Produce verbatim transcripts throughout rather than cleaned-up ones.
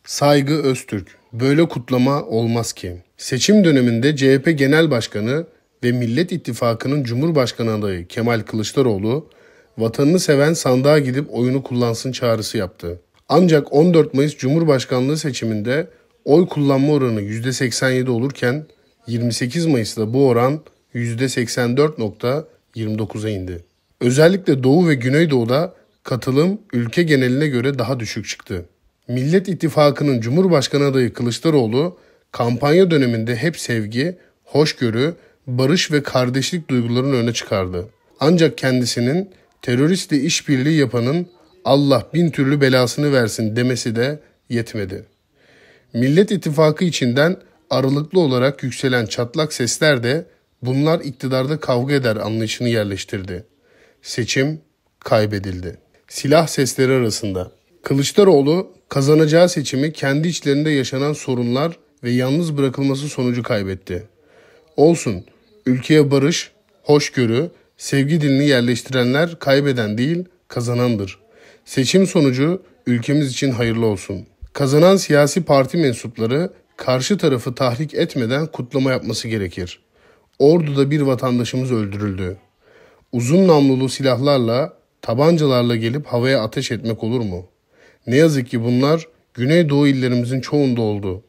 Saygı Öztürk. Böyle kutlama olmaz ki. Seçim döneminde C H P Genel Başkanı ve Millet İttifakı'nın Cumhurbaşkanı adayı Kemal Kılıçdaroğlu, vatanını seven sandığa gidip oyunu kullansın çağrısı yaptı. Ancak on dört Mayıs Cumhurbaşkanlığı seçiminde oy kullanma oranı yüzde seksen yedi olurken yirmi sekiz Mayıs'ta bu oran yüzde seksen dört virgül yirmi dokuza indi. Özellikle Doğu ve Güneydoğu'da katılım ülke geneline göre daha düşük çıktı. Millet İttifakı'nın Cumhurbaşkanı adayı Kılıçdaroğlu, kampanya döneminde hep sevgi, hoşgörü, barış ve kardeşlik duygularını öne çıkardı. Ancak kendisinin teröristle işbirliği yapanın Allah bin türlü belasını versin demesi de yetmedi. Millet İttifakı içinden aralıklı olarak yükselen çatlak sesler de bunlar iktidarda kavga eder anlayışını yerleştirdi. Seçim kaybedildi. Silah sesleri arasında. Kılıçdaroğlu kazanacağı seçimi kendi içlerinde yaşanan sorunlar ve yalnız bırakılması sonucu kaybetti. Olsun, ülkeye barış, hoşgörü, sevgi dilini yerleştirenler kaybeden değil, kazanandır. Seçim sonucu ülkemiz için hayırlı olsun. Kazanan siyasi parti mensupları karşı tarafı tahrik etmeden kutlama yapması gerekir. Ordu'da bir vatandaşımız öldürüldü. Uzun namlulu silahlarla, tabancalarla gelip havaya ateş etmek olur mu? Ne yazık ki bunlar Güneydoğu illerimizin çoğunda oldu.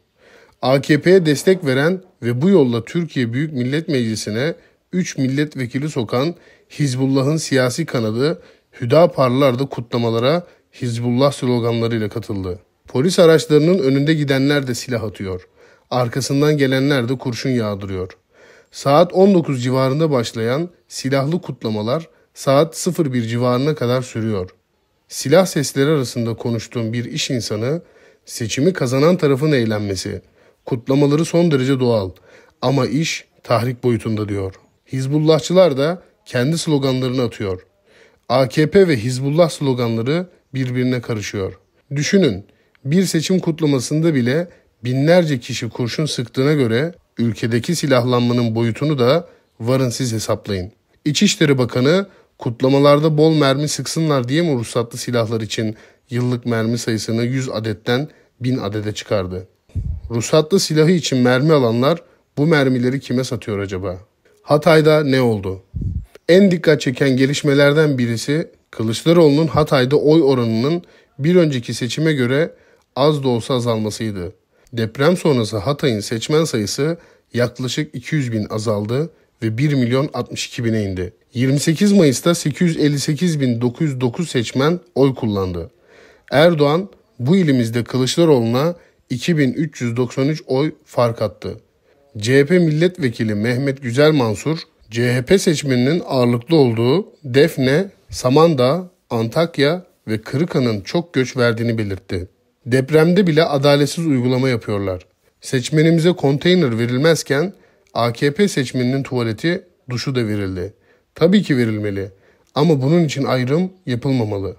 A K P'ye destek veren ve bu yolla Türkiye Büyük Millet Meclisi'ne üç milletvekili sokan Hizbullah'ın siyasi kanadı Hüdaparlılar da kutlamalara Hizbullah sloganlarıyla katıldı. Polis araçlarının önünde gidenler de silah atıyor. Arkasından gelenler de kurşun yağdırıyor. Saat on dokuz civarında başlayan silahlı kutlamalar saat sıfır bir civarına kadar sürüyor. Silah sesleri arasında konuştuğum bir iş insanı, seçimi kazanan tarafın eğlenmesi, kutlamaları son derece doğal ama iş tahrik boyutunda diyor. Hizbullahçılar da kendi sloganlarını atıyor. A K P ve Hizbullah sloganları birbirine karışıyor. Düşünün, bir seçim kutlamasında bile binlerce kişi kurşun sıktığına göre ülkedeki silahlanmanın boyutunu da varın siz hesaplayın. İçişleri Bakanı kutlamalarda bol mermi sıksınlar diye mi ruhsatlı silahlar için yıllık mermi sayısını yüz adetten bin adede çıkardı? Ruhsatlı silahı için mermi alanlar bu mermileri kime satıyor acaba? Hatay'da ne oldu? En dikkat çeken gelişmelerden birisi Kılıçdaroğlu'nun Hatay'da oy oranının bir önceki seçime göre az da olsa azalmasıydı. Deprem sonrası Hatay'ın seçmen sayısı yaklaşık iki yüz bin azaldı ve bir milyon altmış iki bine indi. yirmi sekiz Mayıs'ta sekiz yüz elli sekiz bin dokuz yüz dokuz seçmen oy kullandı. Erdoğan bu ilimizde Kılıçdaroğlu'na iki bin üç yüz doksan üç oy fark attı. C H P milletvekili Mehmet Güzelmansur, C H P seçmeninin ağırlıklı olduğu Defne, Samandağ, Antakya ve Kırıkhan'ın çok göç verdiğini belirtti. Depremde bile adaletsiz uygulama yapıyorlar. Seçmenimize konteyner verilmezken A K P seçmeninin tuvaleti, duşu da verildi. Tabii ki verilmeli ama bunun için ayrım yapılmamalı.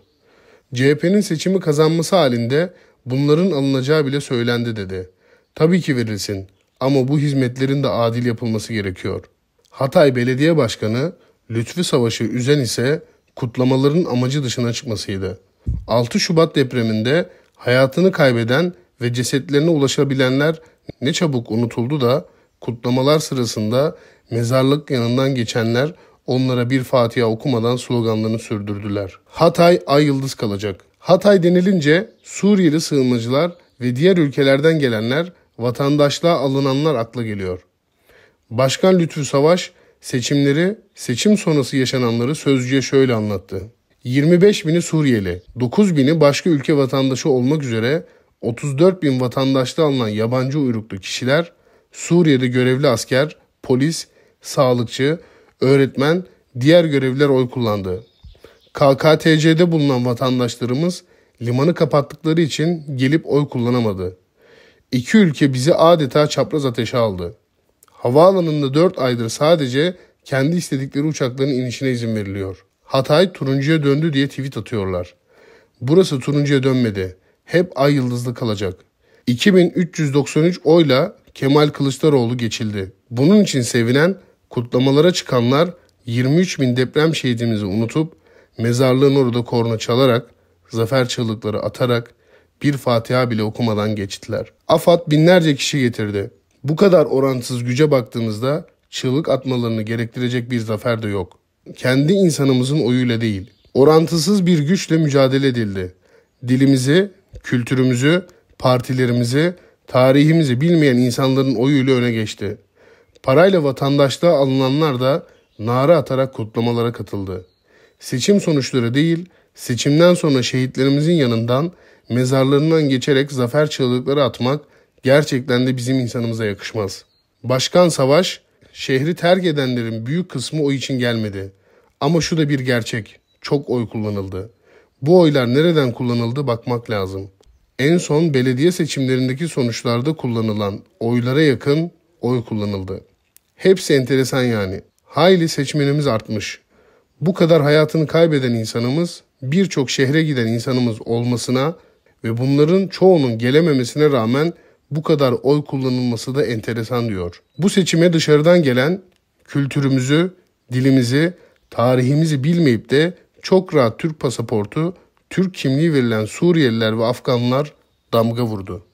C H P'nin seçimi kazanması halinde bunların alınacağı bile söylendi dedi. Tabii ki verilsin ama bu hizmetlerin de adil yapılması gerekiyor. Hatay Belediye Başkanı Lütfü Savaş'ı üzen ise kutlamaların amacı dışına çıkmasıydı. altı Şubat depreminde hayatını kaybeden ve cesetlerine ulaşabilenler ne çabuk unutuldu da kutlamalar sırasında mezarlık yanından geçenler onlara bir Fatiha okumadan sloganlarını sürdürdüler. Hatay ay yıldız kalacak. Hatay denilince Suriyeli sığınmacılar ve diğer ülkelerden gelenler, vatandaşlığa alınanlar akla geliyor. Başkan Lütfü Savaş seçimleri, seçim sonrası yaşananları Sözcü'ye şöyle anlattı. yirmi beş bini Suriyeli, dokuz bini başka ülke vatandaşı olmak üzere otuz dört bin vatandaşlığı alınan yabancı uyruklu kişiler, Suriye'de görevli asker, polis, sağlıkçı, öğretmen, diğer görevliler oy kullandı. K K T C'de bulunan vatandaşlarımız limanı kapattıkları için gelip oy kullanamadı. İki ülke bizi adeta çapraz ateşe aldı. Havaalanında dört aydır sadece kendi istedikleri uçakların inişine izin veriliyor. Hatay turuncuya döndü diye tweet atıyorlar. Burası turuncuya dönmedi. Hep ay yıldızlı kalacak. iki bin üç yüz doksan üç oyla Kemal Kılıçdaroğlu geçildi. Bunun için sevinen, kutlamalara çıkanlar yirmi üç bin deprem şehidimizi unutup mezarlığın orada korna çalarak, zafer çığlıkları atarak bir Fatiha bile okumadan geçtiler. AFAD binlerce kişi getirdi. Bu kadar orantısız güce baktığınızda çığlık atmalarını gerektirecek bir zafer de yok. Kendi insanımızın oyuyla değil, orantısız bir güçle mücadele edildi. Dilimizi, kültürümüzü, partilerimizi, tarihimizi bilmeyen insanların oyuyla öne geçti. Parayla vatandaşlığa alınanlar da nara atarak kutlamalara katıldı. Seçim sonuçları değil, seçimden sonra şehitlerimizin yanından, mezarlarından geçerek zafer çığlıkları atmak gerçekten de bizim insanımıza yakışmaz. Başkan Savaş, şehri terk edenlerin büyük kısmı o için gelmedi. Ama şu da bir gerçek, çok oy kullanıldı. Bu oylar nereden kullanıldı bakmak lazım. En son belediye seçimlerindeki sonuçlarda kullanılan oylara yakın oy kullanıldı. Hepsi enteresan yani. Hayli seçmenimiz artmış. Bu kadar hayatını kaybeden insanımız, birçok şehre giden insanımız olmasına ve bunların çoğunun gelememesine rağmen bu kadar oy kullanılması da enteresan diyor. Bu seçime dışarıdan gelen kültürümüzü, dilimizi, tarihimizi bilmeyip de çok rahat Türk pasaportu, Türk kimliği verilen Suriyeliler ve Afganlar damga vurdu.